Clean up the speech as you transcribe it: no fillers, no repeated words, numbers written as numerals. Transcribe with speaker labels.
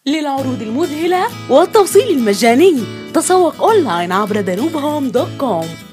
Speaker 1: للعروض المذهلة والتوصيل المجاني. تسوق أونلاين عبر danubeHome.com.